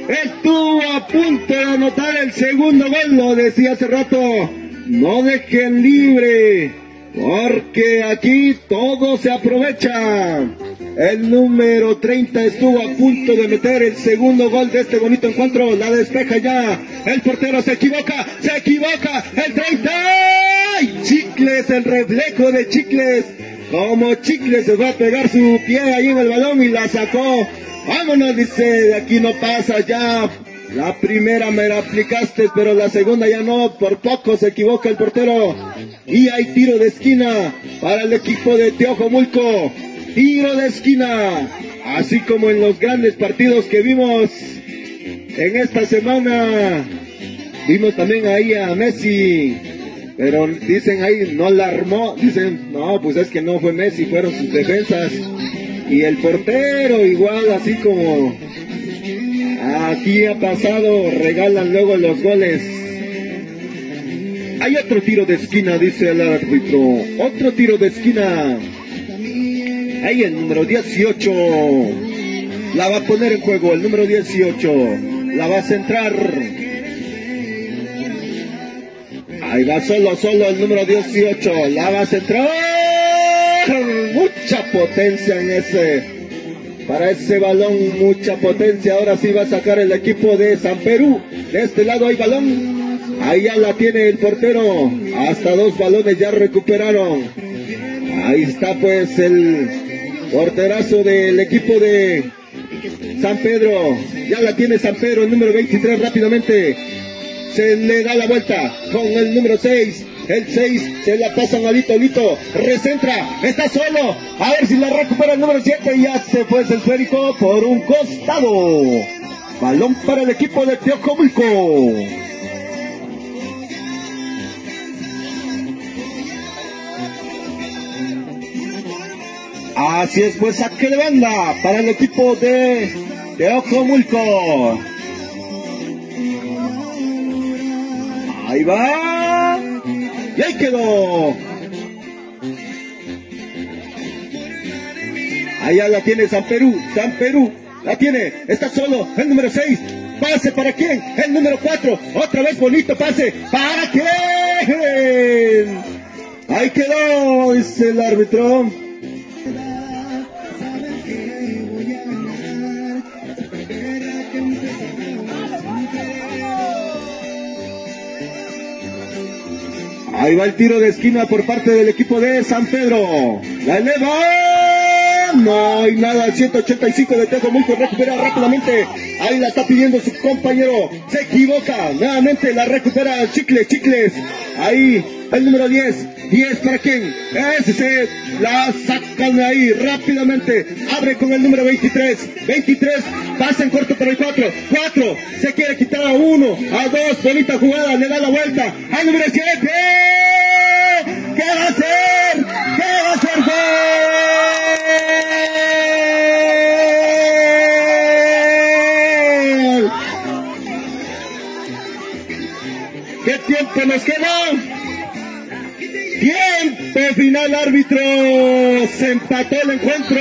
estuvo a punto de anotar el segundo gol, lo decía hace rato, no dejen libre, porque aquí todo se aprovecha. El número 30 estuvo a punto de meter el segundo gol de este bonito encuentro, la despeja ya, el portero se equivoca, el 30, ¡ay! Chicles, el reflejo de Chicles, como Chicles se va a pegar su pie ahí en el balón y la sacó. Vámonos, dice, de aquí no pasa ya. La primera me la aplicaste, pero la segunda ya no, por poco se equivoca el portero. Y hay tiro de esquina para el equipo de Teojomulco. Tiro de esquina, así como en los grandes partidos que vimos en esta semana. Vimos también ahí a Messi, pero dicen ahí no la armó, dicen no, pues es que no fue Messi, fueron sus defensas. Y el portero igual, así como aquí ha pasado, regalan luego los goles. Hay otro tiro de esquina, dice el árbitro, otro tiro de esquina. Ahí el número 18 la va a poner en juego, el número 18 la va a centrar. Ahí va solo el número 18, la va a centrar. Mucha potencia para ese balón, mucha potencia. Ahora sí va a sacar el equipo de San Perú. De este lado hay balón, ahí ya la tiene el portero, hasta 2 balones ya recuperaron. Ahí está pues el porterazo del equipo de San Pedro, ya la tiene San Pedro, el número 23 rápidamente. Se le da la vuelta con el número 6. El 6 se la pasa malito, recentra, está solo, a ver si la recupera el número 7 y ya se fue el esférico por un costado. Balón para el equipo de Teojomulco. Así es, pues saque de banda para el equipo de Teojomulco. Ahí va. Y ahí quedó. Allá la tiene San Perú la tiene, está solo, el número 6, pase para quién, el número 4, otra vez bonito pase, ¿para quién? Ahí quedó, dice el árbitro. Ahí va el tiro de esquina por parte del equipo de San Pedro. La eleva. No hay nada. 185 de Teojomulco. Recupera rápidamente. Ahí la está pidiendo su compañero. Se equivoca. Nuevamente la recupera Chicles. Ahí el número 10. 10 para quién. Ese la sacan de ahí rápidamente. Abre con el número 23. 23. Pasa en corto para el 4. 4. Se quiere quitar a 1. A 2. Bonita jugada. Le da la vuelta. Al número 7. ¿Qué va a hacer? ¡Gol! ¿Qué tiempo nos queda? Tiempo final, árbitro. Se empató el encuentro.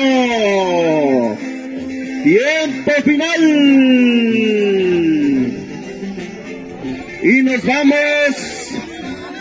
Tiempo final. Y nos vamos